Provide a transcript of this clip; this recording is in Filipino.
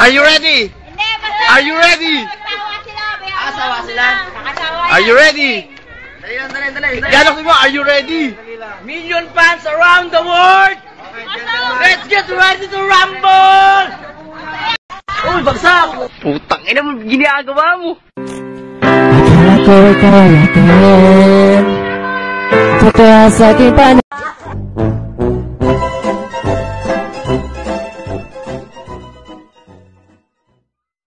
Are you ready? Are you ready? Asawa sila. Are you ready? Dali. Gano'n mo, are you ready? Million fans around the world! Let's get ready to rumble! Uy, bagsak! Putang ina mo, ginagawa mo. Akala ko ikaw yakin, totoo sa aking panahon.